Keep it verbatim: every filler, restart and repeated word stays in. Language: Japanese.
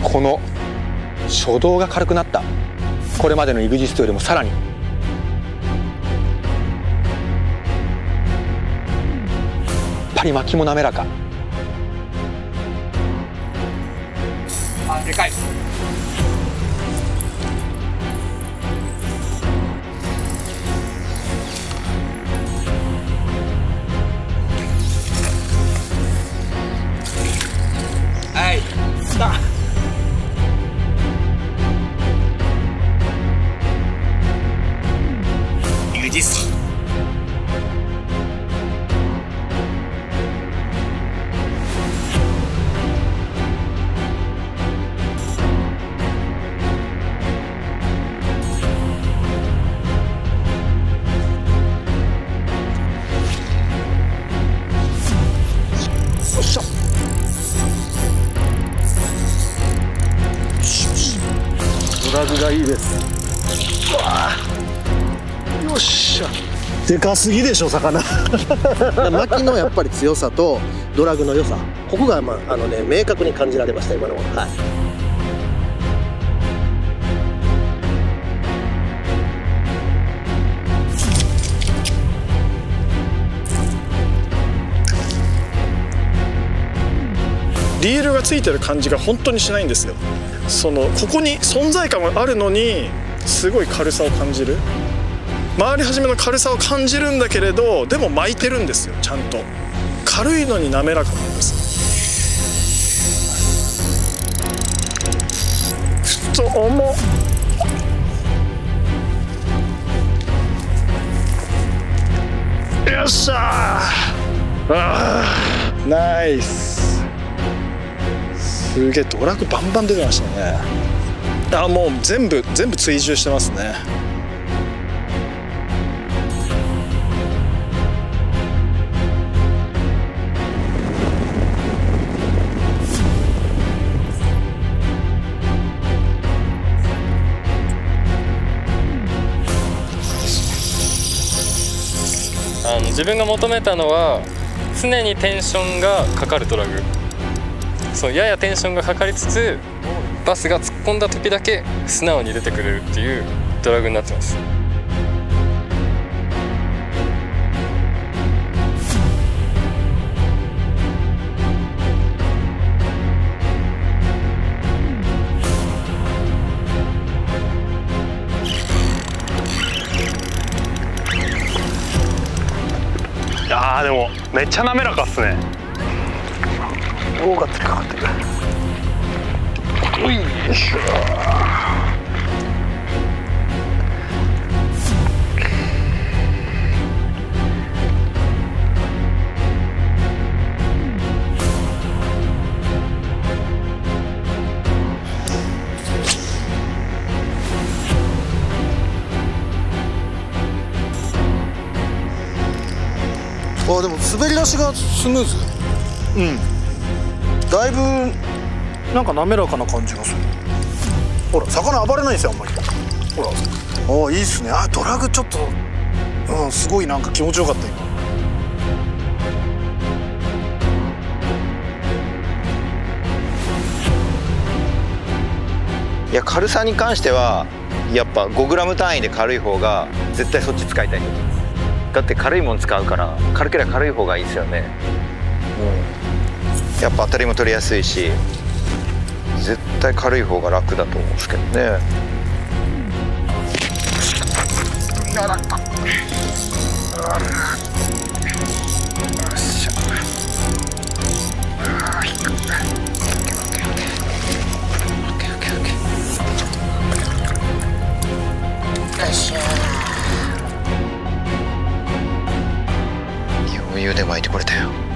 この初動が軽くなった。これまでのイグジストよりもさらに。やっぱり巻きも滑らか。あ、でかい。はい、来た。イグジス。ドラグがいいです。うわー、よっしゃ。でかすぎでしょ魚。 巻きのやっぱり強さとドラグの良さ、ここがまああのね明確に感じられました今のは。はい。 リールがついてる感じが本当にしないんですよ。そのここに存在感があるのにすごい軽さを感じる、回り始めの軽さを感じるんだけれど、でも巻いてるんですよ。ちゃんと軽いのに滑らかなんです。ちょっと重っ。よっしゃー。あー、ナイス。すげえドラグバンバン出てましたね。あ、もう全部全部追従してますね。 あの自分が求めたのは常にテンションがかかるドラグ。そうややテンションがかかりつつバスが突っ込んだ時だけ素直に出てくれるっていうドラグになってます。 いやーでもめっちゃ滑らかっすね。 棒がつかかってる。 よいしょ。 あ、でも滑り出しがスムーズ。うん。だいぶなんか滑らかな感じがする。ほら魚暴れないんですよあんまり。ほら、ああいいっすね。あ、ドラグちょっと、うん、すごいなんか気持ちよかった今。 いや、軽さに関してはやっぱごグラム単位で軽い方が絶対そっち使いたい。だって軽いもん使うから軽ければ軽い方がいいですよね。うん、やっぱ当たりも取りやすいし絶対軽い方が楽だと思うんですけどね。やらか。余裕で巻いてこれたよ。